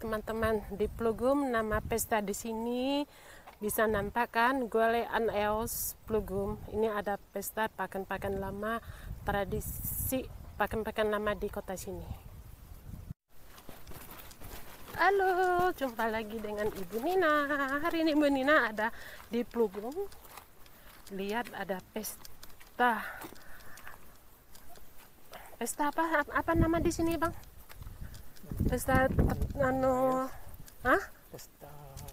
teman-teman. Di Plugum nama pesta di sini bisa nampak kan, Guale an Eos Plugum. Ini ada pesta pakan-pakan lama, tradisi pakan-pakan lama di kota sini. Halo, jumpa lagi dengan Ibu Nina. Hari ini Ibu Nina ada di Plugum. Lihat ada pesta. Pesta apa nama di sini, Bang? Pesta Pesta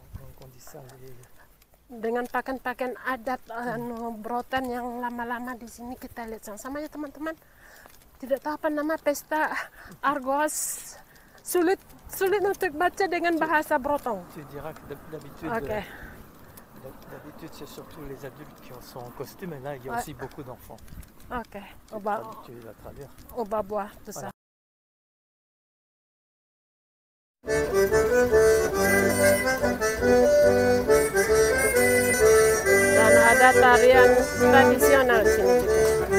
dengan pakaian adat brotan yang lama-lama di sini. Kita lihat sama-sama ya teman-teman. Tidak tahu apa nama pesta Argos. Sulit untuk baca dengan bahasa Brotong. Tu diras que d'habitude, Okay. D'habitude c'est surtout les adultes qui sont en costume, et là il y a aussi beaucoup d'enfants. Okay. Tu vas traduire. Oba buah besar. Dan ada tarian tradisional di sini juga.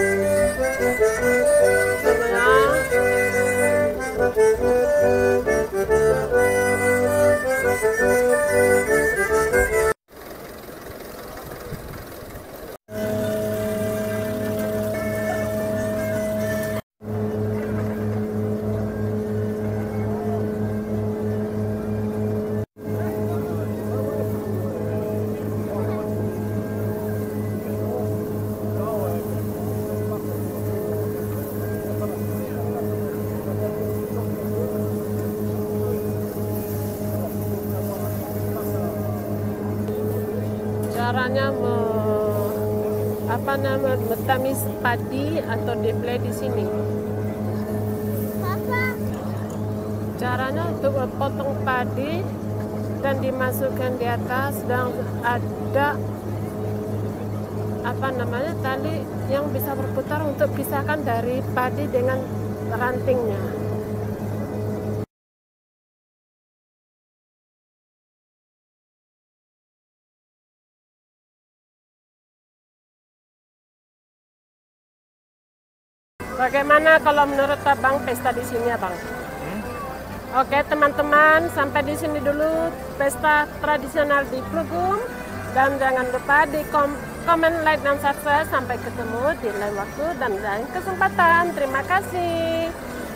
Caranya metamis padi atau deblay di sini. Caranya untuk potong padi dan dimasukkan di atas, dan ada tali yang bisa berputar untuk pisahkan dari padi dengan rantingnya. Bagaimana kalau menurut Abang pesta di sini, Abang? Oke, teman-teman, sampai di sini dulu pesta tradisional di Plugum. Dan jangan lupa di komen, like, dan subscribe. Sampai ketemu di lain waktu dan lain kesempatan. Terima kasih.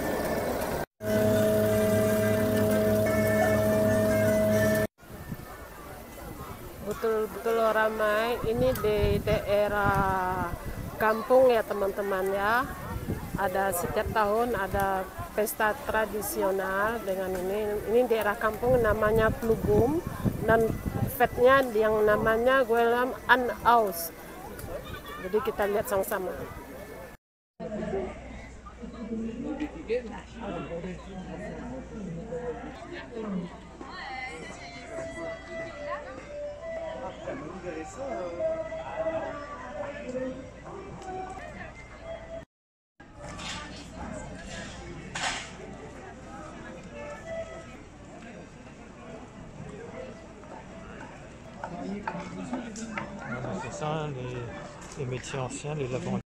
Betul-betul ramai. Ini di daerah kampung ya teman-teman ya. Ada setiap tahun ada pesta tradisional dengan ini daerah kampung namanya Plugum, dan festnya yang namanya Guale an Eos. Jadi kita lihat sama-sama. C'est ça, les métiers anciens, les lavandins.